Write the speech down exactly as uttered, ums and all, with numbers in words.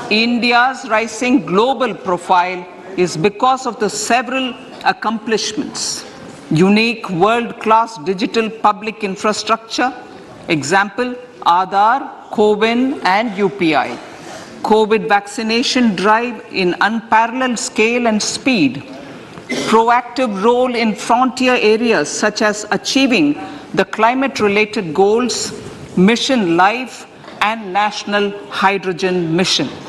India's rising global profile is because of the several accomplishments. Unique world-class digital public infrastructure, example, Aadhaar, CoWIN and U P I. COVID vaccination drive in unparalleled scale and speed. Proactive role in frontier areas such as achieving the climate-related goals, Mission Life and National Hydrogen Mission.